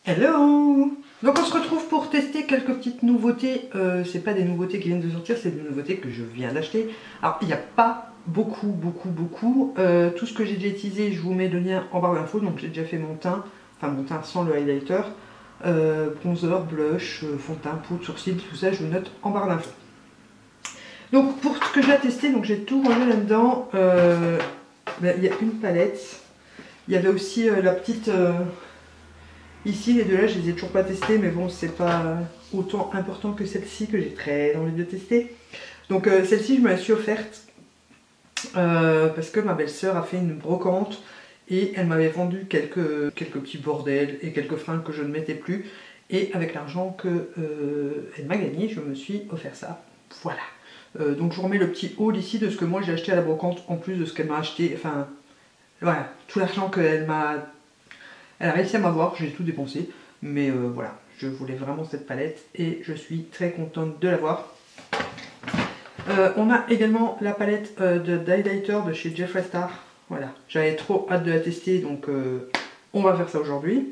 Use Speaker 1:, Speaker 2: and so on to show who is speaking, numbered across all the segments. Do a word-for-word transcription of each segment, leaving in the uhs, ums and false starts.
Speaker 1: Hello! Donc on se retrouve pour tester quelques petites nouveautés. Euh, c'est pas des nouveautés qui viennent de sortir, c'est des nouveautés que je viens d'acheter. Alors il n'y a pas beaucoup, beaucoup, beaucoup. Euh, tout ce que j'ai déjà utilisé, je vous mets le lien en barre d'infos. Donc j'ai déjà fait mon teint, enfin mon teint sans le highlighter. Euh, bronzer, blush, euh, fond de teint, poudre, sourcils, tout ça, je vous note en barre d'infos. Donc pour ce que j'ai testé, donc j'ai tout rangé là-dedans. Euh, ben, il y a une palette. Il y avait aussi euh, la petite... Euh, Ici, les deux là, je les ai toujours pas testés, mais bon, c'est pas autant important que celle-ci que j'ai très envie de tester. Donc euh, celle-ci, je me la suis offerte euh, parce que ma belle-sœur a fait une brocante et elle m'avait vendu quelques, quelques petits bordels et quelques fringues que je ne mettais plus. Et avec l'argent qu'elle euh, m'a gagné, je me suis offert ça. Voilà. Euh, donc je vous remets le petit haul ici de ce que moi j'ai acheté à la brocante en plus de ce qu'elle m'a acheté. Enfin, voilà, tout l'argent qu'elle m'a... Elle a réussi à m'avoir, j'ai tout dépensé, mais euh, voilà, je voulais vraiment cette palette et je suis très contente de l'avoir. Euh, on a également la palette euh, de d'highlighter de chez Jeffree Star. Voilà, j'avais trop hâte de la tester, donc euh, on va faire ça aujourd'hui.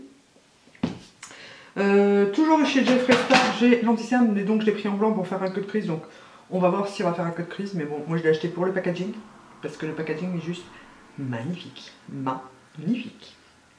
Speaker 1: Euh, toujours chez Jeffree Star, j'ai l'anti-cerne, mais donc je l'ai pris en blanc pour faire un cut crease, donc on va voir si on va faire un cut crease, mais bon, moi je l'ai acheté pour le packaging, parce que le packaging est juste magnifique, magnifique.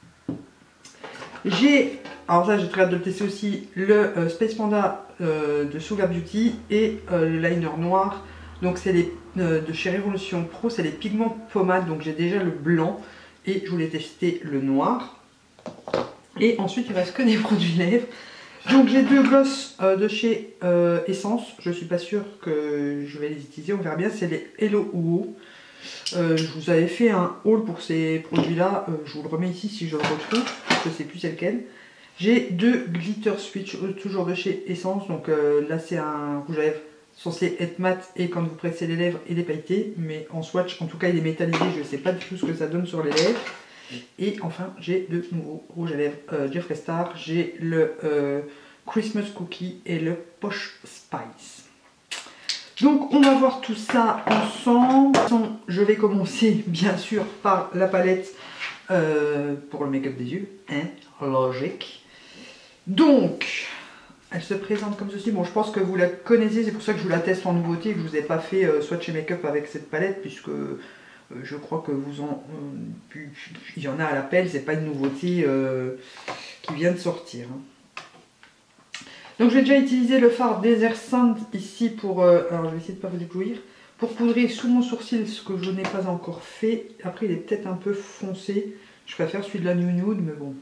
Speaker 1: J'ai, alors ça j'ai très hâte de le tester aussi, le euh, Space Panda euh, de Sugar Beauty et euh, le liner noir. Donc c'est les euh, de chez Révolution Pro, c'est les pigments pommade, donc j'ai déjà le blanc et je voulais tester le noir. Et ensuite il reste que des produits lèvres. Donc j'ai deux glosses euh, de chez euh, Essence, je suis pas sûre que je vais les utiliser, on verra bien, c'est les Hello Uo. Euh, je vous avais fait un haul pour ces produits là, euh, je vous le remets ici si je le retrouve, je sais plus c'est lequel. J'ai deux glitter switch, euh, toujours de chez Essence, donc euh, là c'est un rouge à lèvres censé être mat et quand vous pressez les lèvres il est pailleté, mais en swatch en tout cas il est métallisé, je ne sais pas du tout ce que ça donne sur les lèvres. Et enfin j'ai deux nouveaux rouges à lèvres euh, Jeffree Star, j'ai le euh, Christmas Cookie et le Posh Spice. Donc on va voir tout ça ensemble. Je vais commencer bien sûr par la palette euh, pour le make-up des yeux, hein, logique. Donc elle se présente comme ceci. Bon, je pense que vous la connaissez, c'est pour ça que je vous la teste en nouveauté et que je vous ai pas fait euh, swatch et make-up avec cette palette, puisque euh, je crois que vous en euh, il y en a à l'appel, c'est pas une nouveauté euh, qui vient de sortir. Hein. Donc je vais déjà utiliser le fard Desert Sand ici pour, euh, alors je vais essayer de ne pas vous éblouir, pour poudrer sous mon sourcil, ce que je n'ai pas encore fait. Après il est peut-être un peu foncé, je préfère celui de la New Nude, mais bon.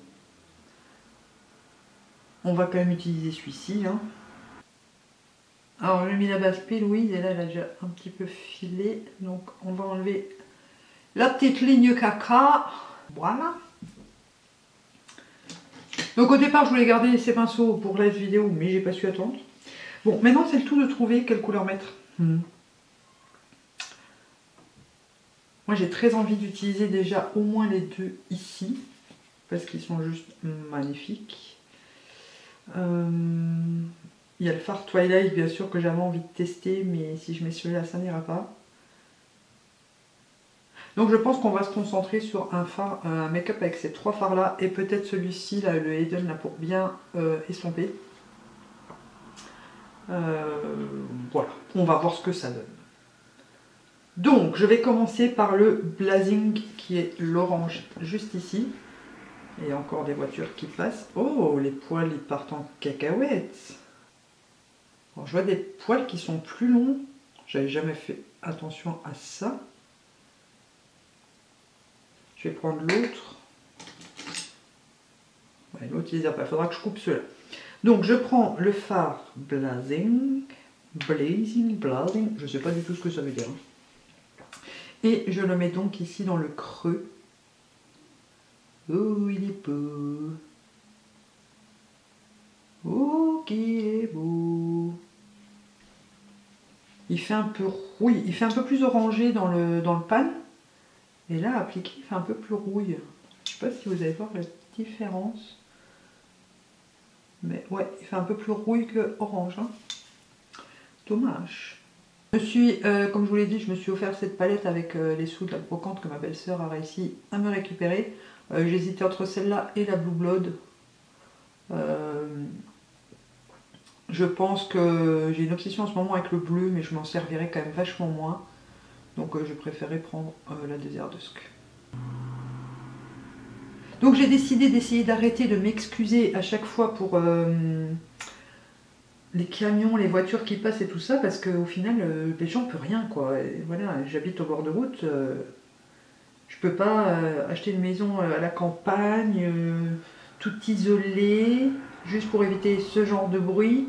Speaker 1: On va quand même utiliser celui-ci. Hein. Alors j'ai mis la base pile, oui, et là elle a déjà un petit peu filé, donc on va enlever la petite ligne caca, voilà. Donc au départ je voulais garder ces pinceaux pour la vidéo mais j'ai pas su attendre. Bon maintenant c'est le tout de trouver quelle couleur mettre. Hmm. Moi j'ai très envie d'utiliser déjà au moins les deux ici. Parce qu'ils sont juste magnifiques. Euh, il y a le fard Twilight bien sûr que j'avais envie de tester mais si je mets celui-là ça n'ira pas. Donc je pense qu'on va se concentrer sur un fard, un make-up avec ces trois fards là et peut-être celui-ci, là, le Hidden là pour bien euh, estomper. Euh, voilà, on va voir ce que ça donne. Donc je vais commencer par le Blazing qui est l'orange juste ici. Et encore des voitures qui passent. Oh, les poils ils partent en cacahuètes. Alors, je vois des poils qui sont plus longs. J'avais jamais fait attention à ça. Je vais prendre l'autre. Ouais, l'autre il pas. Il faudra que je coupe cela. Donc je prends le fard Blazing. Blazing, Blazing. Je ne sais pas du tout ce que ça veut dire. Et je le mets donc ici dans le creux. Oh, il est beau. Oh, qu'il est beau. Il fait un peu rouille. Il fait un peu plus orangé dans le, dans le pan. Et là, appliqué, il fait un peu plus rouille. Je sais pas si vous allez voir la différence. Mais ouais, il fait un peu plus rouille que orange. Hein. Dommage. Je me suis, euh, comme je vous l'ai dit, je me suis offert cette palette avec euh, les sous de la brocante que ma belle-sœur a réussi à me récupérer. Euh, J'hésitais entre celle-là et la Blue Blood. Je pense que j'ai une obsession en ce moment avec le bleu, mais je m'en servirai quand même vachement moins. Donc euh, je préférais prendre euh, la Desert Dusk. Donc j'ai décidé d'essayer d'arrêter de m'excuser à chaque fois pour euh, les camions, les voitures qui passent et tout ça, parce qu'au final, euh, les gens ne peuvent rien, quoi. Et voilà, j'habite au bord de route, euh, je peux pas euh, acheter une maison à la campagne, euh, toute isolée, juste pour éviter ce genre de bruit.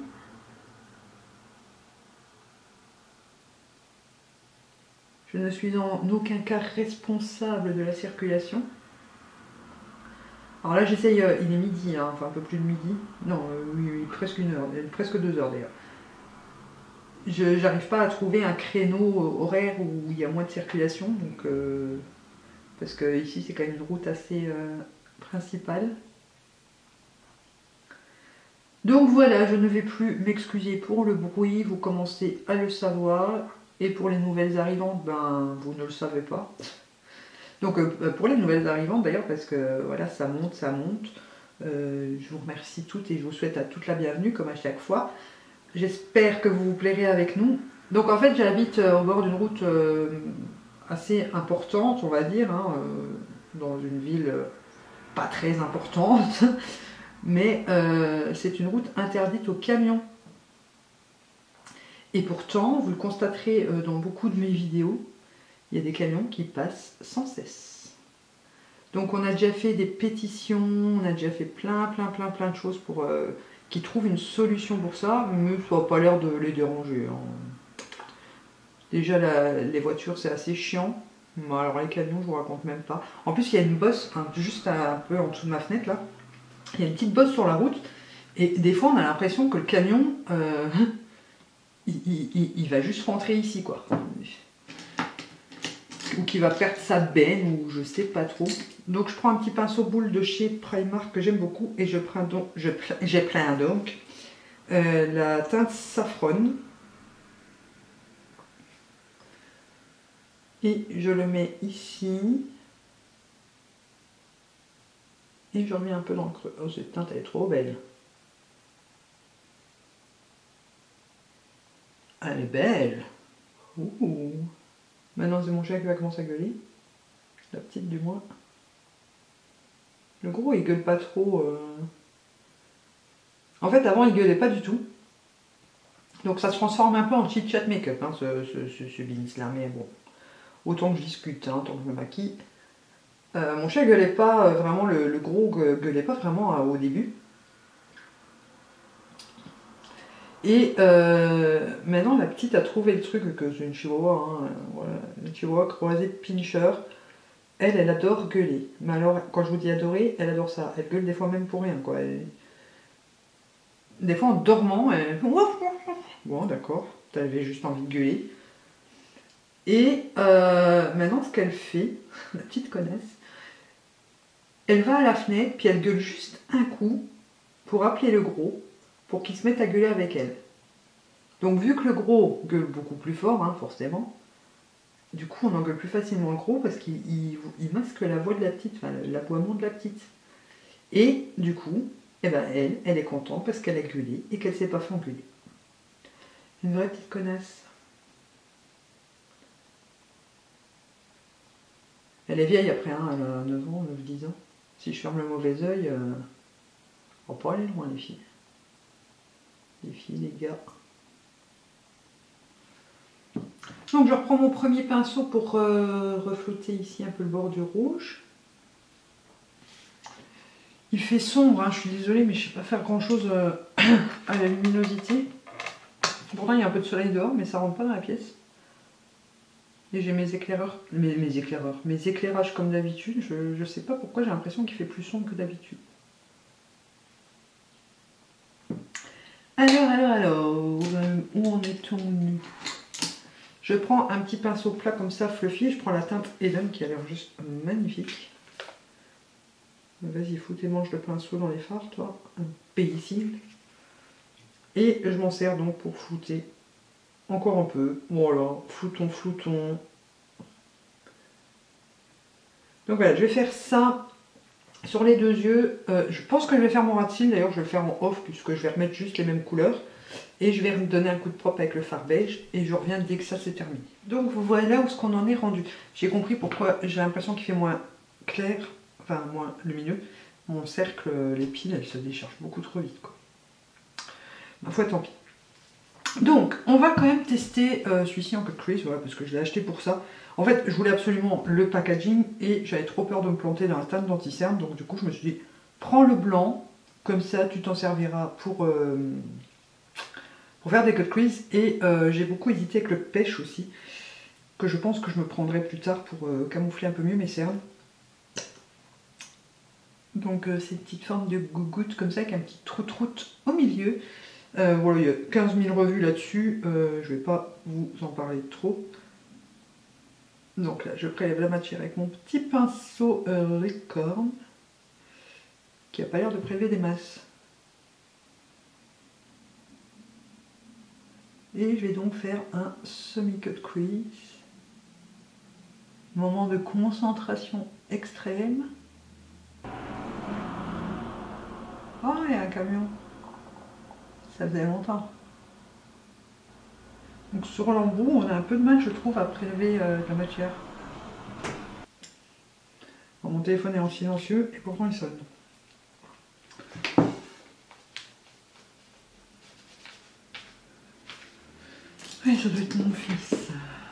Speaker 1: Je ne suis en aucun cas responsable de la circulation. Alors là, j'essaye, euh, il est midi, hein, enfin un peu plus de midi. Non, euh, oui, oui, presque une heure, presque deux heures d'ailleurs. Je n'arrive pas à trouver un créneau horaire où il y a moins de circulation, donc, euh, parce que ici c'est quand même une route assez euh, principale. Donc voilà, je ne vais plus m'excuser pour le bruit, vous commencez à le savoir. Et pour les nouvelles arrivantes, ben vous ne le savez pas. Donc euh, pour les nouvelles arrivantes d'ailleurs, parce que voilà, ça monte, ça monte. Euh, je vous remercie toutes et je vous souhaite à toutes la bienvenue, comme à chaque fois. J'espère que vous vous plairez avec nous. Donc en fait, j'habite au bord d'une route euh, assez importante, on va dire, hein, euh, dans une ville euh, pas très importante. Mais euh, c'est une route interdite aux camions. Et pourtant, vous le constaterez euh, dans beaucoup de mes vidéos, il y a des camions qui passent sans cesse. Donc on a déjà fait des pétitions, on a déjà fait plein, plein, plein, plein de choses pour euh, qu'ils trouvent une solution pour ça, mais ça n'a pas l'air de les déranger. Hein. Déjà, la, les voitures, c'est assez chiant. Alors les camions, je vous raconte même pas. En plus, il y a une bosse, hein, juste un peu en dessous de ma fenêtre, là. Il y a une petite bosse sur la route. Et des fois, on a l'impression que le camion... Euh, Il, il, il va juste rentrer ici, quoi. Ou qu'il va perdre sa benne, ou je sais pas trop. Donc je prends un petit pinceau boule de chez Primark que j'aime beaucoup. Et je prends donc, je, j'ai plein donc, euh, la teinte Saffron. Et je le mets ici. Et je remets un peu dans le creux. Oh, cette teinte, elle est trop belle. Elle est belle. Ouh. Maintenant c'est mon chat qui va commencer à gueuler. La petite du moins. Le gros il gueule pas trop. Euh... En fait avant il gueulait pas du tout. Donc ça se transforme un peu en chit chat make-up, hein, ce, ce, ce, ce business là. Mais bon, autant que je discute, hein, tant que je me maquille. Euh, mon chat gueulait pas euh, vraiment, le, le gros gueulait pas vraiment euh, au début. Et euh, maintenant, la petite a trouvé le truc, que c'est une chihuahua, hein, voilà, une chihuahua croisée de pincher. Elle, elle adore gueuler. Mais alors, quand je vous dis adorer, elle adore ça. Elle gueule des fois même pour rien, quoi. Elle... Des fois, en dormant, elle... Bon, d'accord, t'avais juste envie de gueuler. Et euh, maintenant, ce qu'elle fait, la petite connaisse, elle va à la fenêtre, puis elle gueule juste un coup pour appeler le gros, pour qu'il se mette à gueuler avec elle. Donc vu que le gros gueule beaucoup plus fort, hein, forcément, du coup on engueule plus facilement le gros parce qu'il il, il masque la voix de la petite, enfin l'aboiement de la petite. Et du coup, eh ben, elle, elle est contente parce qu'elle a gueulé et qu'elle ne s'est pas fait engueuler. Une vraie petite connasse. Elle est vieille après, hein, elle a neuf ans, neuf dix ans. Si je ferme le mauvais oeil, euh, on va pas aller loin les filles. Les filles, les gars. Donc je reprends mon premier pinceau pour euh, reflouter ici un peu le bord du rouge. Il fait sombre, hein, je suis désolée, mais je ne sais pas faire grand chose euh, à la luminosité. Pourtant il y a un peu de soleil dehors, mais ça rentre pas dans la pièce. Et j'ai mes éclaireurs, mes, mes éclaireurs, mes éclairages comme d'habitude. Je ne sais pas pourquoi j'ai l'impression qu'il fait plus sombre que d'habitude. Alors, alors, alors, euh, où en est-on? Je prends un petit pinceau plat comme ça, fluffy. Je prends la teinte Eden qui a l'air juste magnifique. Vas-y, fous tes manches de pinceau dans les fards, toi. Imbécile. Et je m'en sers donc pour flouter encore un peu. Voilà, floutons, floutons. Donc voilà, je vais faire ça sur les deux yeux. Euh, je pense que je vais faire mon ras de cils. D'ailleurs, je vais le faire en off puisque je vais remettre juste les mêmes couleurs. Et je vais donner un coup de propre avec le fard beige et je reviens dès que ça c'est terminé. Donc vous voyez là où ce qu'on en est rendu. J'ai compris pourquoi j'ai l'impression qu'il fait moins clair, enfin moins lumineux. Mon cercle, les piles, elles se déchargent beaucoup trop vite, quoi. Ma foi, tant pis. Donc, on va quand même tester euh, celui-ci en cut crease, voilà, parce que je l'ai acheté pour ça. En fait, je voulais absolument le packaging et j'avais trop peur de me planter dans la teinte d'anti-cerne. Donc du coup, je me suis dit, prends le blanc, comme ça tu t'en serviras pour, euh, pour faire des cut crease. Et euh, j'ai beaucoup hésité avec le pêche aussi, que je pense que je me prendrai plus tard pour euh, camoufler un peu mieux mes cernes. Donc euh, c'est une petite forme de gougoute comme ça, avec un petit trou-troute au milieu. Euh, voilà, il y a quinze mille revues là-dessus, euh, je vais pas vous en parler trop. Donc là, je prélève la matière avec mon petit pinceau euh, licorne, qui a pas l'air de prélever des masses. Et je vais donc faire un semi-cut crease. Moment de concentration extrême. Oh, il y a un camion. Ça faisait longtemps. Donc sur l'embout, on a un peu de mal, je trouve, à prélever euh, de la matière. Bon, mon téléphone est en silencieux et pourtant il sonne. Oui, ça doit être mon fils.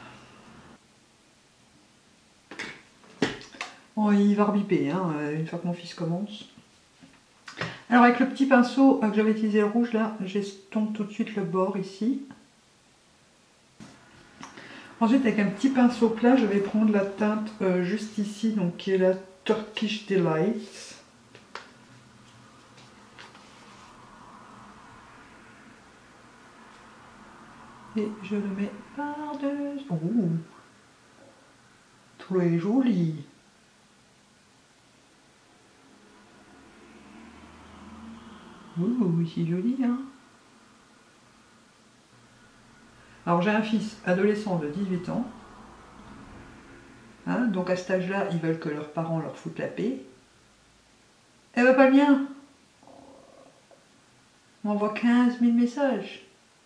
Speaker 1: Bon, il va rebiper, hein, une fois que mon fils commence. Alors avec le petit pinceau que j'avais utilisé le rouge, là, j'estompe tout de suite le bord ici. Ensuite, avec un petit pinceau plat, je vais prendre la teinte euh, juste ici, donc qui est la Turkish Delight. Et je le mets par-dessus. Ouh, très joli. Ouh, c'est joli, hein. Alors j'ai un fils adolescent de dix-huit ans. Hein, donc à cet âge-là, ils veulent que leurs parents leur foutent la paix. Eh ben pas le mien. On m'envoie quinze mille messages.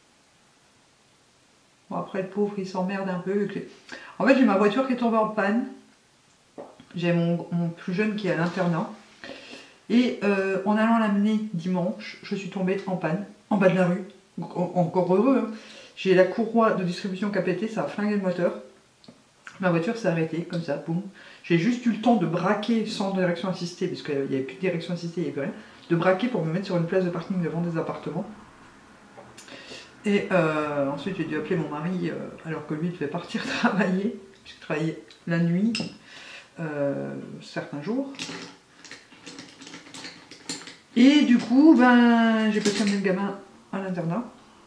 Speaker 1: Bon après le pauvre il s'emmerde un peu. En fait j'ai ma voiture qui est tombée en panne. J'ai mon, mon plus jeune qui est à l'internat. Et euh, en allant l'amener dimanche, je suis tombée en panne, en bas de la rue. Donc, en, encore heureux. Hein. J'ai la courroie de distribution qui a pété, ça a flingué le moteur. Ma voiture s'est arrêtée, comme ça, boum. J'ai juste eu le temps de braquer sans direction assistée, parce qu'il n'y avait plus de direction assistée, il n'y avait plus rien. De braquer pour me mettre sur une place de parking devant des appartements. Et euh, ensuite j'ai dû appeler mon mari, euh, alors que lui devait partir travailler. J'ai travaillé la nuit, euh, certains jours. Et du coup, ben, j'ai passé amener le gamin à l'internat.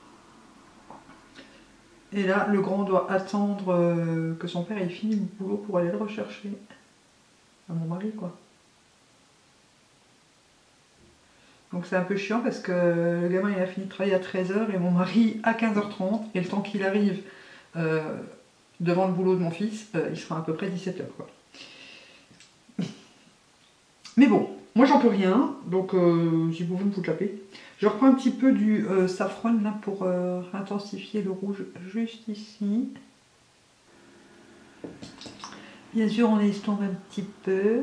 Speaker 1: Et là, le grand doit attendre euh, que son père ait fini le boulot pour aller le rechercher. À mon mari, quoi. Donc c'est un peu chiant parce que le gamin il a fini de travailler à treize heures et mon mari à quinze heures trente. Et le temps qu'il arrive euh, devant le boulot de mon fils, euh, il sera à peu près dix-sept heures, quoi. Mais bon, moi j'en peux rien, donc euh, si vous pouvez me foutre la paix. Je reprends un petit peu du euh, safran là pour euh, intensifier le rouge juste ici. Bien sûr, on estompe un petit peu.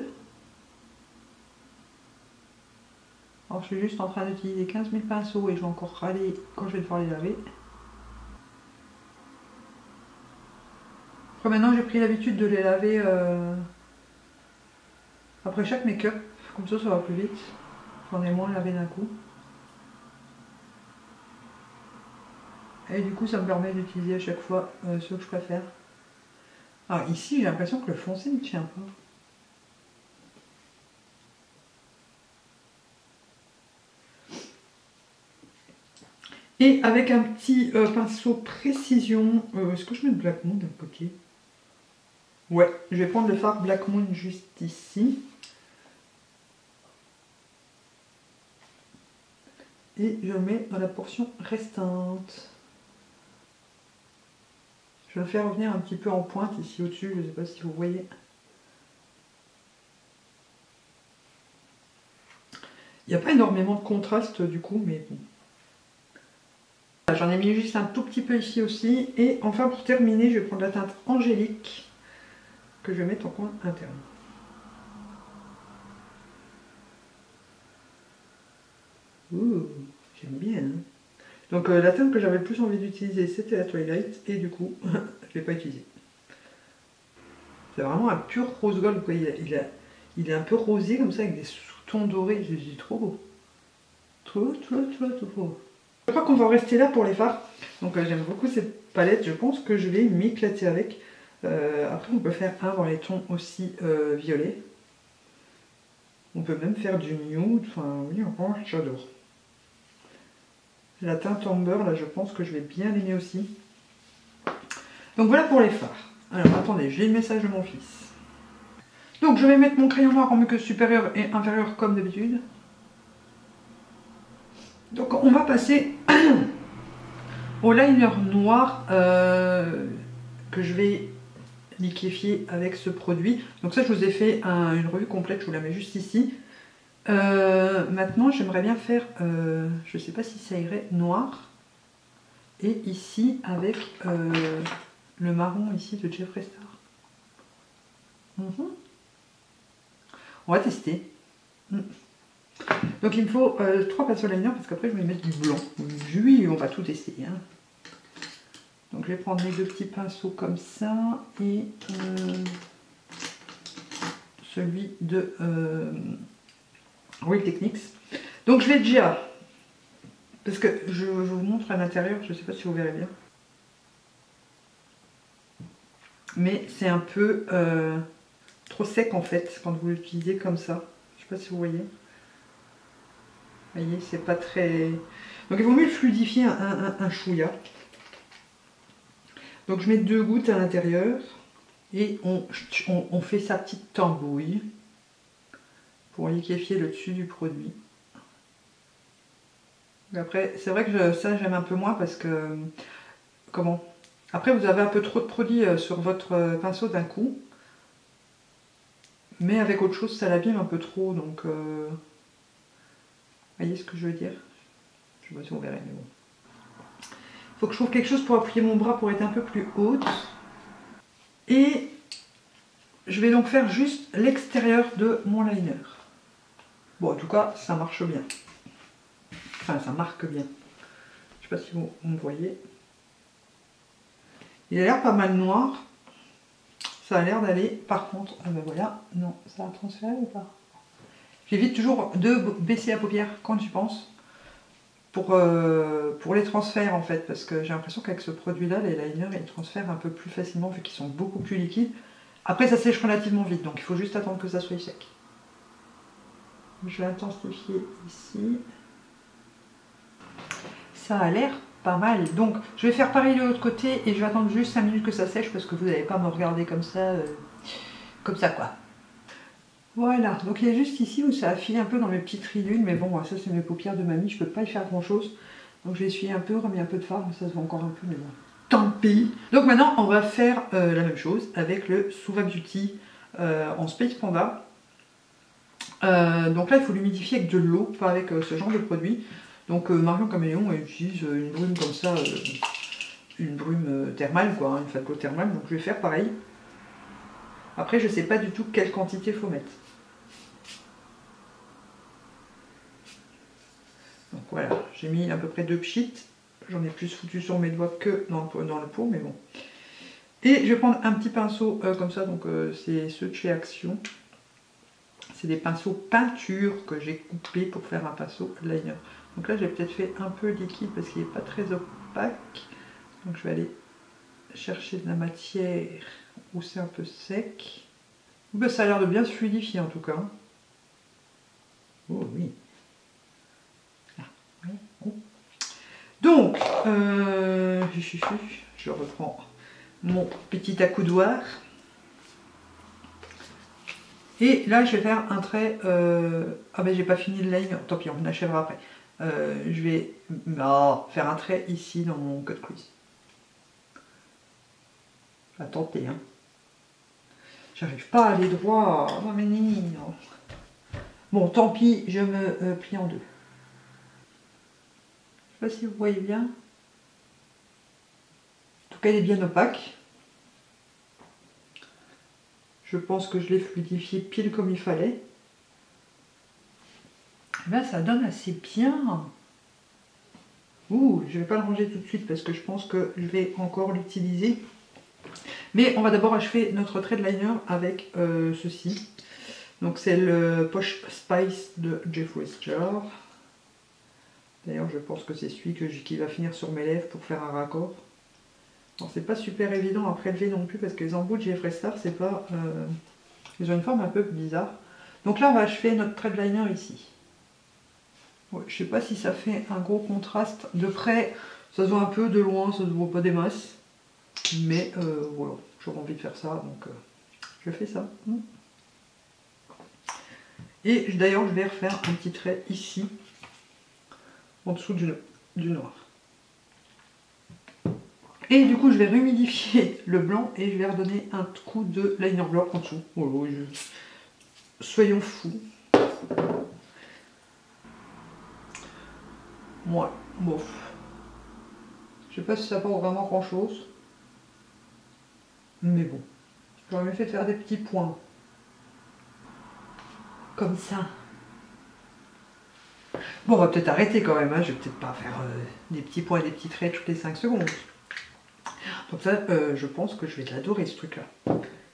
Speaker 1: Alors je suis juste en train d'utiliser quinze mille pinceaux et je vais encore râler quand je vais devoir les laver. Après maintenant j'ai pris l'habitude de les laver euh, après chaque make-up, comme ça ça va plus vite. J'en ai moins lavé d'un coup. Et du coup ça me permet d'utiliser à chaque fois euh, ceux que je préfère. Alors ici j'ai l'impression que le foncé ne tient pas. Et avec un petit euh, pinceau précision, euh, est-ce que je mets le Black Moon d'un côté? Ouais, je vais prendre le fard Black Moon juste ici. Et je le mets dans la portion restante. Je vais le faire revenir un petit peu en pointe ici au-dessus, je ne sais pas si vous voyez. Il n'y a pas énormément de contraste du coup, mais bon. J'en ai mis juste un tout petit peu ici aussi. Et enfin pour terminer, je vais prendre la teinte Angélique que je vais mettre en coin interne. Ouh, j'aime bien. Hein. Donc euh, la teinte que j'avais le plus envie d'utiliser, c'était la Twilight. Et du coup, je ne l'ai pas utilisée. C'est vraiment un pur rose gold. Quoi. Il, a, il, a, il est un peu rosé comme ça avec des sous-tons dorés. Je dis trop beau. Trop, trop, trop, trop beau. Je crois qu'on va en rester là pour les fards. Donc euh, j'aime beaucoup cette palette. Je pense que je vais m'éclater avec. Euh, après on peut faire un dans les tons aussi euh, violets. On peut même faire du nude. Enfin oui, oh, j'adore. La teinte amber là je pense que je vais bien l'aimer aussi. Donc voilà pour les fards. Alors attendez, j'ai le message de mon fils. Donc je vais mettre mon crayon noir en muqueuse supérieure et inférieure comme d'habitude. Donc on va passer au liner noir euh, que je vais liquéfier avec ce produit. Donc ça je vous ai fait un, une revue complète, je vous la mets juste ici. Euh, maintenant j'aimerais bien faire, euh, je ne sais pas si ça irait, noir. Et ici avec euh, le marron ici de Jeffree Star. Mm-hmm. On va tester. Mm. Donc il me faut euh, trois pinceaux liner parce qu'après je vais mettre du blanc. Oui, on va tout tester. Hein. Donc je vais prendre les deux petits pinceaux comme ça et euh, celui de euh, Real Techniques. Donc je vais déjà, parce que je, je vous montre à l'intérieur, je ne sais pas si vous verrez bien. Mais c'est un peu euh, trop sec en fait quand vous l'utilisez comme ça. Je ne sais pas si vous voyez. Vous voyez, c'est pas très... Donc il vaut mieux le fluidifier un, un, un chouïa. Donc je mets deux gouttes à l'intérieur et on, on, on fait sa petite tambouille pour liquéfier le dessus du produit. Et après, c'est vrai que je, ça j'aime un peu moins parce que... Comment? Après vous avez un peu trop de produit sur votre pinceau d'un coup. Mais avec autre chose ça l'abîme un peu trop. Donc... Euh... Vous voyez ce que je veux dire? Je ne sais pas si on verrait, mais bon. Il faut que je trouve quelque chose pour appuyer mon bras pour être un peu plus haute. Et je vais donc faire juste l'extérieur de mon liner. Bon, en tout cas, ça marche bien. Enfin, ça marque bien. Je ne sais pas si vous, vous me voyez. Il a l'air pas mal noir. Ça a l'air d'aller. Par contre, ah ben voilà, non, ça a transféré ou pas? J'évite toujours de baisser la paupière quand j'y pense. Pour, euh, pour les transferts en fait, parce que j'ai l'impression qu'avec ce produit-là, les liners, ils transfèrent un peu plus facilement vu qu'ils sont beaucoup plus liquides. Après, ça sèche relativement vite, donc il faut juste attendre que ça soit sec. Je vais intensifier ici. Ça a l'air pas mal. Donc, je vais faire pareil de l'autre côté et je vais attendre juste cinq minutes que ça sèche parce que vous n'allez pas me regarder comme ça, euh, comme ça quoi. Voilà, donc il y a juste ici où ça a filé un peu dans mes petites ridules, mais bon, ça c'est mes paupières de mamie, je peux pas y faire grand chose. Donc je vais essuyer un peu, remis un peu de fard, ça se voit encore un peu, mais bon, tant pis. Donc maintenant on va faire euh, la même chose avec le Suva Beauty euh, en Space Panda. Euh, donc là il faut l'humidifier avec de l'eau, pas avec euh, ce genre de produit. Donc euh, Marion Caméléon elle utilise euh, une brume comme ça, euh, une brume euh, thermale quoi, hein, une phaco thermale, donc je vais faire pareil. Après je sais pas du tout quelle quantité il faut mettre. Donc voilà, j'ai mis à peu près deux pchits. J'en ai plus foutu sur mes doigts que dans le, dans le pot, mais bon. Et je vais prendre un petit pinceau euh, comme ça, donc euh, c'est ceux de chez Action. C'est des pinceaux peinture que j'ai coupés pour faire un pinceau liner. Donc là j'ai peut-être fait un peu liquide parce qu'il n'est pas très opaque. Donc je vais aller chercher de la matière où c'est un peu sec. Ben, ça a l'air de bien se fluidifier en tout cas. Oh oui. Donc, euh, je reprends mon petit accoudoir. Et là, je vais faire un trait... Euh, ah ben, j'ai pas fini le liner. Tant pis, on achèvera après. Euh, je vais oh, faire un trait ici dans mon cut crease. Je vais tenter, hein. J'arrive pas à aller droit. Oh, mais non. Bon, tant pis, je me euh, plie en deux. Je sais pas si vous voyez bien. tout cas, elle est bien opaque. Je pense que je l'ai fluidifié pile comme il fallait. Et bien, ça donne assez bien. Ouh, je ne vais pas le ranger tout de suite parce que je pense que je vais encore l'utiliser. Mais on va d'abord achever notre trade liner avec euh, ceci. Donc c'est le Posh Spice de Jeffree Star. D'ailleurs, je pense que c'est celui que qui va finir sur mes lèvres pour faire un raccord. Alors c'est pas super évident à prélever non plus parce que les embouts de Jeffree Star, c'est pas... Euh, ils ont une forme un peu bizarre. Donc là, on va achever notre trade liner ici. Ouais, je sais pas si ça fait un gros contraste. De près, ça se voit un peu, de loin, ça se voit pas des masses. Mais euh, voilà, j'aurais envie de faire ça, donc euh, je fais ça. Et d'ailleurs, je vais refaire un petit trait ici, en dessous du, du noir. Et du coup, je vais rehumidifier le blanc et je vais redonner un coup de liner blanc en dessous. Voilà, je... Soyons fous. Ouais, bof. Je sais pas si ça apporte vraiment grand chose. Mais bon. J'aurais fait faire des petits points. Comme ça. Bon, on va peut-être arrêter quand même. Hein. Je vais peut-être pas faire euh, des petits points et des petits traits toutes les cinq secondes. Donc ça, euh, je pense que je vais l'adorer ce truc-là.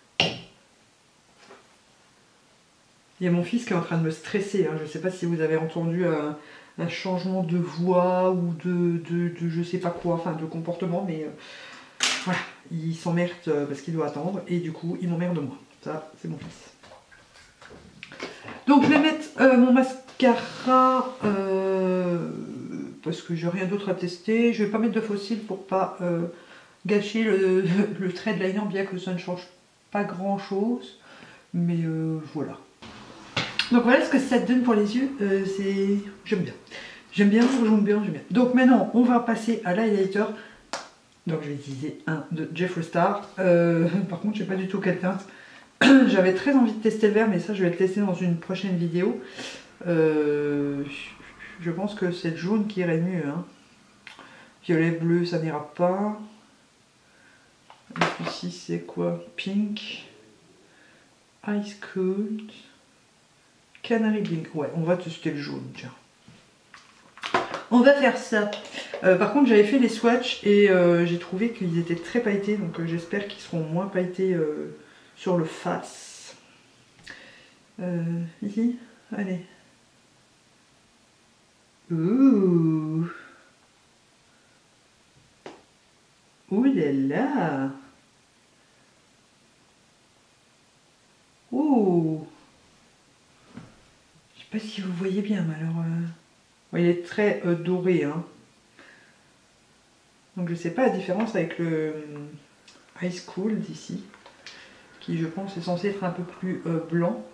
Speaker 1: Il y a mon fils qui est en train de me stresser. Hein. Je ne sais pas si vous avez entendu un, un changement de voix ou de, de, de je sais pas quoi, enfin de comportement, mais euh, voilà, il s'emmerde parce qu'il doit attendre et du coup il m'emmerde moi. Ça, c'est mon fils. Donc je vais mettre euh, mon mascara euh, parce que j'ai rien d'autre à tester. Je vais pas mettre de fossile pour pas euh, gâcher le, le trait de liner, bien que ça ne change pas grand chose. Mais euh, voilà. Donc voilà ce que ça donne pour les yeux. Euh, c'est j'aime bien. J'aime bien, j'aime bien, j'aime bien. Donc maintenant, on va passer à l'highlighter. Donc je vais utiliser un de Jeffree Star. Euh, par contre, je sais pas du tout quelle teinte. J'avais très envie de tester le vert, mais ça, je vais le tester dans une prochaine vidéo. Euh, je pense que c'est le jaune qui irait mieux. Hein. Violet, bleu, ça n'ira pas. Et ici, c'est quoi? Pink. Ice Cold. Canary Blink. Ouais, on va tester le jaune, tiens. On va faire ça. Euh, par contre, j'avais fait les swatchs et euh, j'ai trouvé qu'ils étaient très pailletés. Donc euh, j'espère qu'ils seront moins pailletés euh, sur le face. Euh, ici, allez. Ouh. Ouh là là. Ouh. Je sais pas si vous voyez bien, mais alors... Euh... Il est très euh, doré. Hein. Donc je sais pas la différence avec le euh, Ice Cool d'ici, qui je pense est censé être un peu plus euh, blanc.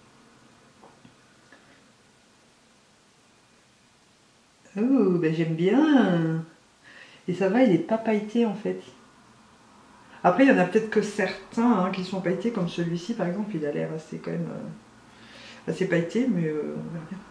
Speaker 1: Oh, ben j'aime bien. Et ça va, il est pas pailleté en fait. Après, il y en a peut-être que certains hein, qui sont pailletés, comme celui-ci par exemple, il a l'air assez quand même euh, assez pailleté, mais euh, on verra bien.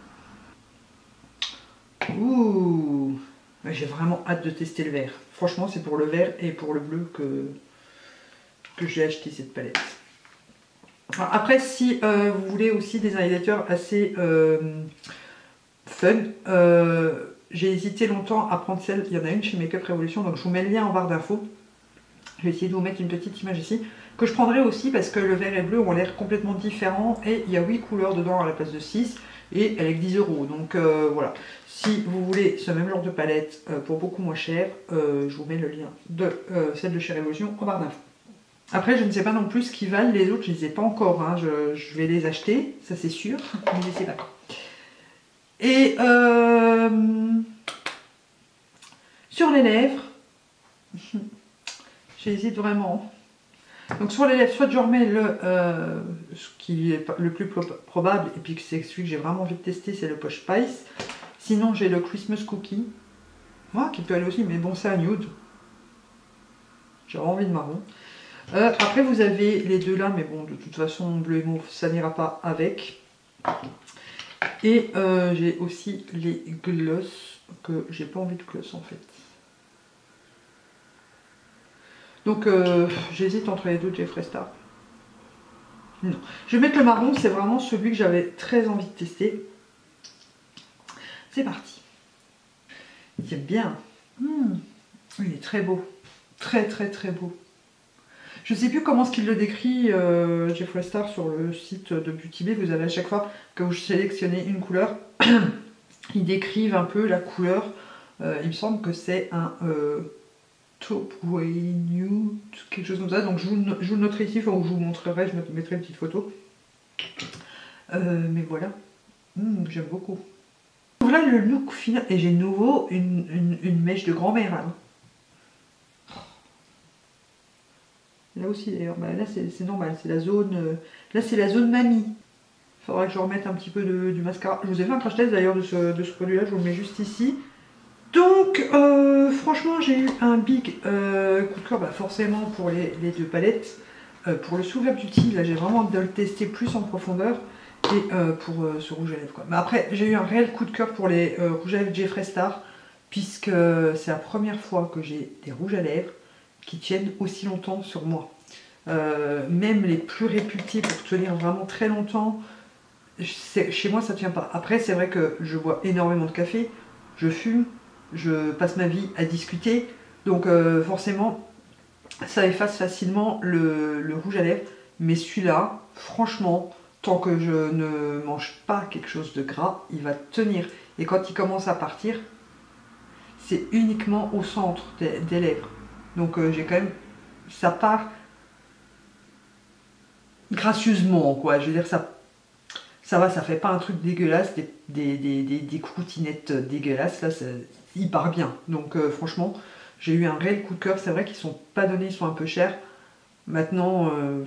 Speaker 1: Ouh, j'ai vraiment hâte de tester le vert. Franchement, c'est pour le vert et pour le bleu que, que j'ai acheté cette palette. Alors après, si euh, vous voulez aussi des highlighters assez euh, fun, euh, j'ai hésité longtemps à prendre celle, il y en a une chez Makeup Revolution, donc je vous mets le lien en barre d'infos. Je vais essayer de vous mettre une petite image ici, que je prendrai aussi parce que le vert et le bleu ont l'air complètement différents et il y a huit couleurs dedans à la place de six et elle est que dix euros. Donc euh, voilà, si vous voulez ce même genre de palette euh, pour beaucoup moins cher, euh, je vous mets le lien de euh, celle de chez Revolution en barre d'infos. Après, je ne sais pas non plus ce qu'ils valent, les autres, je ne les ai pas encore, hein. je, je vais les acheter, ça c'est sûr, mais je ne sais pas quand. Et euh, sur les lèvres, j'hésite vraiment. Donc sur les lèvres, soit je remets le, euh, ce qui est le plus probable, et puis c'est celui que j'ai vraiment envie de tester, c'est le Posh Spice. Sinon j'ai le Christmas Cookie, moi qui peut aller aussi, mais bon c'est un nude. J'ai envie de marron. Euh, après vous avez les deux là, mais bon de toute façon bleu et mauve ça n'ira pas avec. Et euh, j'ai aussi les gloss, que j'ai pas envie de gloss en fait. Donc euh, j'hésite entre les deux Jeffree Star. Non. Je vais mettre le marron, c'est vraiment celui que j'avais très envie de tester. C'est parti. C'est bien. Mmh. Il est très beau. Très très très beau. Je ne sais plus comment ce qu'il le décrit, euh, Jeffree Star, sur le site de Beauty Bay. Vous avez à chaque fois que vous sélectionnez une couleur, ils décrivent un peu la couleur. Euh, il me semble que c'est un euh, Taupe Way Nude, quelque chose comme ça. Donc je vous, je vous le noterai ici, enfin, je vous montrerai, je mettrai une petite photo. Euh, mais voilà, mmh, j'aime beaucoup. Voilà le look final. Et j'ai de nouveau une, une, une mèche de grand-mère là. Là aussi d'ailleurs, bah, là c'est normal, c'est la zone. Euh, là c'est la zone mamie. Il faudra que je remette un petit peu de, du mascara. Je vous ai fait un crash test d'ailleurs de ce, de ce produit là, je vous le mets juste ici. Donc euh, franchement j'ai eu un big euh, coup de cœur, bah, forcément pour les, les deux palettes. Euh, pour le Souva Beauty, là j'ai vraiment hâte de le tester plus en profondeur. Et euh, pour euh, ce rouge à lèvres quoi. Mais après j'ai eu un réel coup de cœur pour les euh, rouges à lèvres Jeffree Star. Puisque c'est la première fois que j'ai des rouges à lèvres qui tiennent aussi longtemps sur moi. Euh, même les plus réputés pour tenir vraiment très longtemps, chez moi ça tient pas. Après c'est vrai que je bois énormément de café, je fume, je passe ma vie à discuter, donc euh, forcément ça efface facilement le, le rouge à lèvres. Mais celui-là, franchement, tant que je ne mange pas quelque chose de gras, il va tenir. Et quand il commence à partir, c'est uniquement au centre des, des lèvres. Donc euh, j'ai quand même, ça part gracieusement quoi, je veux dire ça, ça va, ça fait pas un truc dégueulasse, des, des, des, des, des croutinettes dégueulasses, là ça, il part bien. Donc euh, franchement, j'ai eu un réel coup de cœur, c'est vrai qu'ils sont pas donnés, ils sont un peu chers. Maintenant, euh,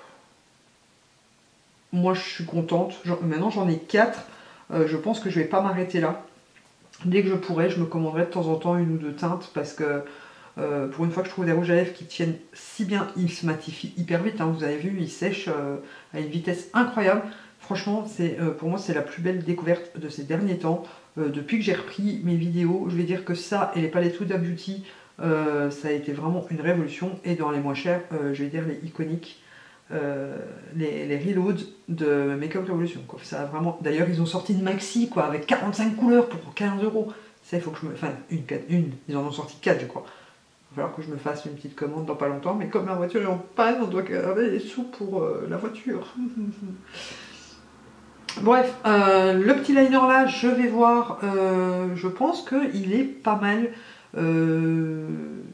Speaker 1: moi je suis contente, maintenant j'en ai quatre, euh, je pense que je vais pas m'arrêter là. Dès que je pourrai, je me commanderai de temps en temps une ou deux teintes parce que Euh, pour une fois que je trouve des rouges à lèvres qui tiennent si bien, ils se matifient hyper vite, hein, vous avez vu, ils sèchent euh, à une vitesse incroyable. Franchement, c'est euh, pour moi c'est la plus belle découverte de ces derniers temps. Euh, depuis que j'ai repris mes vidéos, je vais dire que ça et les palettes Huda Beauty, euh, ça a été vraiment une révolution. Et dans les moins chers, euh, je vais dire les iconiques, euh, les, les Reload de Make Up Revolution. Quoi. Ça a vraiment... D'ailleurs, ils ont sorti une maxi quoi, avec quarante-cinq couleurs pour quinze euros. Ça, il faut que je me... Enfin, une, une, ils en ont sorti quatre, je crois. Il va falloir que je me fasse une petite commande dans pas longtemps, mais comme ma voiture est en panne, on doit garder les sous pour euh, la voiture. Bref, euh, le petit liner là, je vais voir, euh, je pense qu'il est pas mal. Euh...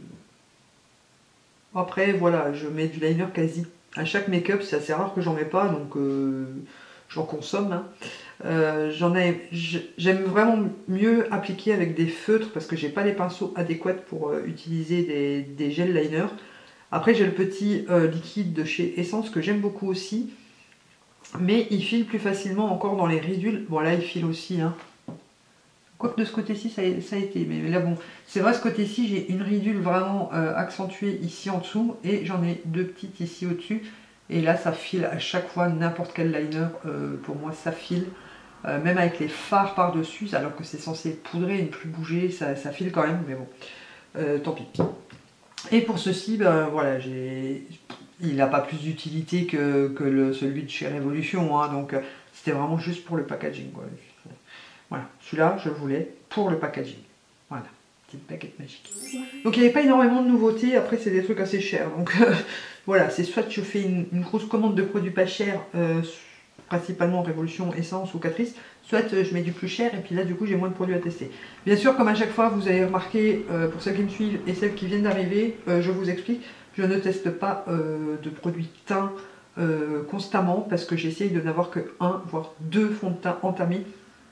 Speaker 1: Après, voilà, je mets du liner quasi à chaque make-up, c'est assez rare que j'en mets pas, donc euh, j'en consomme. Hein. Euh, j'en ai, j'aime vraiment mieux appliquer avec des feutres parce que j'ai pas les pinceaux adéquats pour euh, utiliser des, des gel liners. Après j'ai le petit euh, liquide de chez Essence que j'aime beaucoup aussi, mais il file plus facilement encore dans les ridules. Bon là il file aussi, hein. Quoique de ce côté-ci ça, ça a été, mais, mais là bon, c'est vrai ce côté-ci j'ai une ridule vraiment euh, accentuée ici en dessous et j'en ai deux petites ici au-dessus. Et là ça file à chaque fois, n'importe quel liner, euh, pour moi ça file. Euh, même avec les fards par-dessus, alors que c'est censé poudrer et ne plus bouger, ça, ça file quand même, mais bon, euh, tant pis. Et pour ceci, ben voilà, j'ai, il n'a pas plus d'utilité que, que le, celui de chez Révolution, hein, donc euh, c'était vraiment juste pour le packaging. Quoi. Voilà, celui-là, je le voulais pour le packaging. Voilà, petite baguette magique. Donc il n'y avait pas énormément de nouveautés, après c'est des trucs assez chers, donc euh, voilà, c'est soit je fais une, une grosse commande de produits pas chers, euh, principalement Révolution, Essence ou Catrice, soit je mets du plus cher et puis là du coup j'ai moins de produits à tester. Bien sûr, comme à chaque fois vous avez remarqué, euh, pour celles qui me suivent et celles qui viennent d'arriver, euh, je vous explique, je ne teste pas euh, de produits teints euh, constamment parce que j'essaye de n'avoir que un voire deux fonds de teint entamés.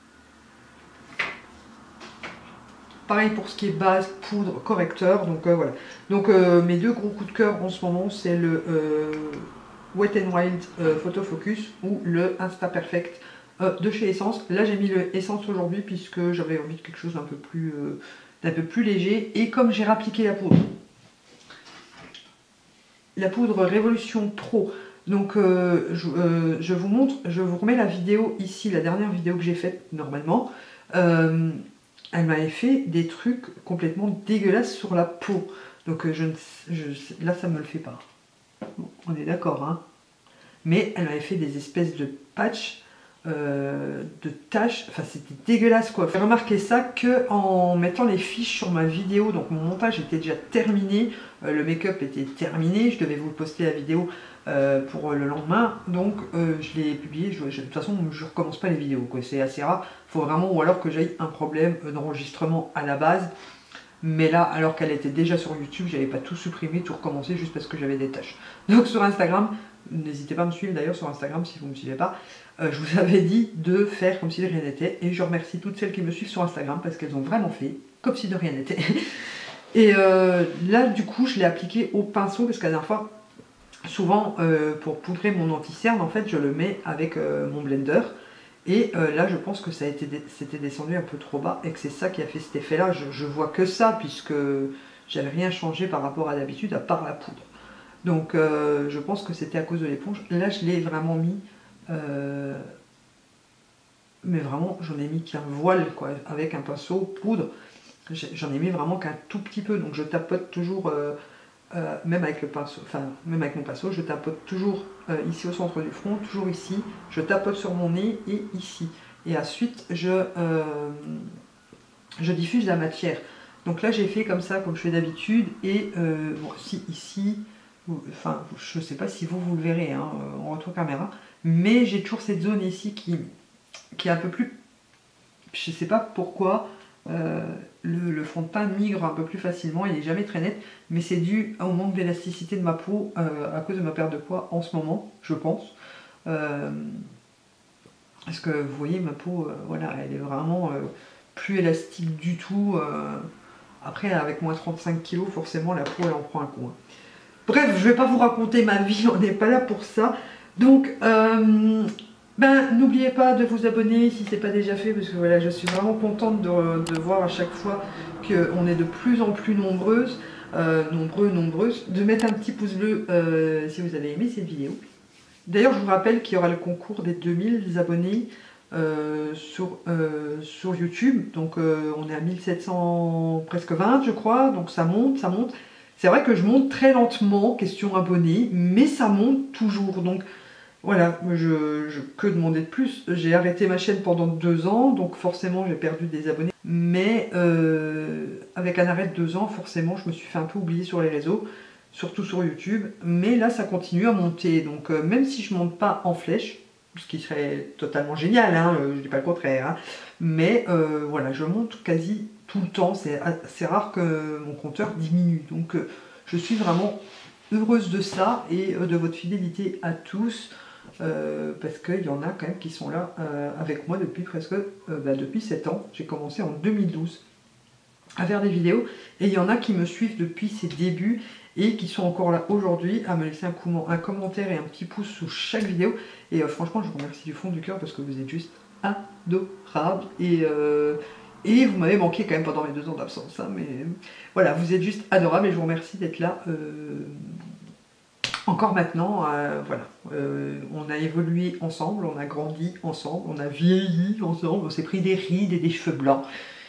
Speaker 1: Pareil pour ce qui est base, poudre, correcteur, donc euh, voilà. Donc euh, mes deux gros coups de cœur en ce moment c'est le euh, Wet n Wild euh, Photo Focus ou le Insta Perfect euh, de chez Essence. Là j'ai mis le Essence aujourd'hui puisque j'avais envie de quelque chose d'un peu plus euh, d'un peu plus léger. Et comme j'ai rappliqué la poudre, la poudre Révolution Pro, donc euh, je, euh, je vous montre, je vous remets la vidéo ici, la dernière vidéo que j'ai faite normalement. Euh, elle m'avait fait des trucs complètement dégueulasses sur la peau. Donc euh, je, je, là, ça me le fait pas. Bon, on est d'accord, hein. Mais elle m'avait fait des espèces de patchs, euh, de taches. Enfin, c'était dégueulasse, quoi. J'ai remarqué ça que en mettant les fiches sur ma vidéo. Donc mon montage était déjà terminé. Euh, le make-up était terminé. Je devais vous poster la vidéo euh, pour le lendemain. Donc euh, je l'ai publié. Je, je, de toute façon, je recommence pas les vidéos, quoi. C'est assez rare. Faut vraiment, ou alors que j'aille un problème d'enregistrement à la base. Mais là, alors qu'elle était déjà sur YouTube, j'avais pas tout supprimé, tout recommencé juste parce que j'avais des tâches. Donc sur Instagram, n'hésitez pas à me suivre d'ailleurs sur Instagram si vous ne me suivez pas. Euh, je vous avais dit de faire comme si de rien n'était. Et je remercie toutes celles qui me suivent sur Instagram parce qu'elles ont vraiment fait comme si de rien n'était. Et euh, là, du coup, je l'ai appliqué au pinceau parce que la dernière fois, souvent euh, pour poudrer mon anti-cerne, en fait, je le mets avec euh, mon blender. Et euh, là, je pense que ça a été c'était descendu un peu trop bas et que c'est ça qui a fait cet effet-là. Je, je vois que ça puisque j'avais rien changé par rapport à d'habitude à part la poudre. Donc, euh, je pense que c'était à cause de l'éponge. Là, je l'ai vraiment mis, euh, mais vraiment, j'en ai mis qu'un voile, quoi, avec un pinceau poudre. J'en ai mis vraiment qu'un tout petit peu. Donc, je tapote toujours, euh, euh, même avec le pinceau, enfin, même avec mon pinceau, je tapote toujours euh, ici au centre du front, toujours ici. Je tapote sur mon nez et ici. Et ensuite, je, euh, je diffuse la matière. Donc là, j'ai fait comme ça, comme je fais d'habitude. Et euh, bon, si ici, enfin, je ne sais pas si vous, vous le verrez hein, en retour caméra, mais j'ai toujours cette zone ici qui, qui est un peu plus, je ne sais pas pourquoi, euh, le, le fond de teint migre un peu plus facilement, il n'est jamais très net, mais c'est dû au manque d'élasticité de ma peau euh, à cause de ma perte de poids en ce moment, je pense. Euh, parce que vous voyez, ma peau, euh, voilà, elle est vraiment euh, plus élastique du tout. Euh, après, avec moins trente-cinq kilos, forcément, la peau, elle en prend un coup. Hein. Bref, je ne vais pas vous raconter ma vie, on n'est pas là pour ça. Donc, euh, ben, n'oubliez pas de vous abonner si ce n'est pas déjà fait, parce que voilà, je suis vraiment contente de, de voir à chaque fois qu'on est de plus en plus nombreuses, euh, nombreux, nombreuses, de mettre un petit pouce bleu euh, si vous avez aimé cette vidéo. D'ailleurs, je vous rappelle qu'il y aura le concours des deux mille abonnés euh, sur, euh, sur YouTube. Donc, euh, on est à mille sept cents, presque vingt, je crois. Donc, ça monte, ça monte. C'est vrai que je monte très lentement, question abonnés, mais ça monte toujours. Donc, voilà, je, je, que demander de plus? J'ai arrêté ma chaîne pendant deux ans, donc forcément, j'ai perdu des abonnés. Mais euh, avec un arrêt de deux ans, forcément, je me suis fait un peu oublier sur les réseaux. Surtout sur YouTube, mais là ça continue à monter, donc euh, même si je monte pas en flèche, ce qui serait totalement génial, hein, euh, je dis pas le contraire, hein, mais euh, voilà, je monte quasi tout le temps, c'est rare que mon compteur diminue, donc euh, je suis vraiment heureuse de ça et euh, de votre fidélité à tous, euh, parce qu'il y en a quand même qui sont là euh, avec moi depuis presque, euh, bah, depuis sept ans, j'ai commencé en deux mille douze à faire des vidéos, et il y en a qui me suivent depuis ses débuts, et qui sont encore là aujourd'hui à me laisser un, un commentaire et un petit pouce sous chaque vidéo. Et euh, franchement, je vous remercie du fond du cœur parce que vous êtes juste adorables. Et, euh, et vous m'avez manqué quand même pendant mes deux ans d'absence. Hein, mais voilà, vous êtes juste adorables et je vous remercie d'être là euh, encore maintenant. Euh, voilà, euh, on a évolué ensemble, on a grandi ensemble, on a vieilli ensemble, on s'est pris des rides et des cheveux blancs.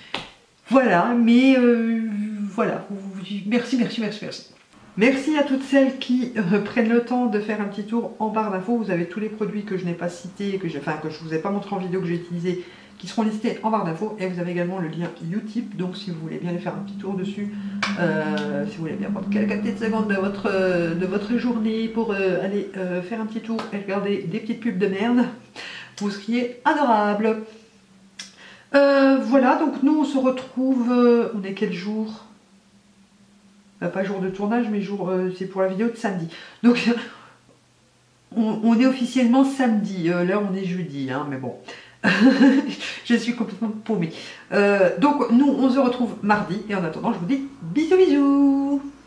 Speaker 1: Voilà, mais euh, voilà, merci, merci, merci, merci. Merci à toutes celles qui euh, prennent le temps de faire un petit tour en barre d'infos. Vous avez tous les produits que je n'ai pas cités, que, enfin, que je ne vous ai pas montré en vidéo, que j'ai utilisé, qui seront listés en barre d'infos. Et vous avez également le lien Utip. Donc si vous voulez bien aller faire un petit tour dessus, euh, si vous voulez bien prendre quelques petites secondes de votre, euh, de votre journée pour euh, aller euh, faire un petit tour et regarder des petites pubs de merde, vous seriez adorables. Euh, voilà, donc nous on se retrouve, euh, on est quel jour? Pas jour de tournage, mais jour, euh, c'est pour la vidéo de samedi. Donc, on, on est officiellement samedi. Euh, là, on est jeudi, hein, mais bon. Je suis complètement paumée. Euh, donc, nous, on se retrouve mardi. Et en attendant, je vous dis bisous, bisous.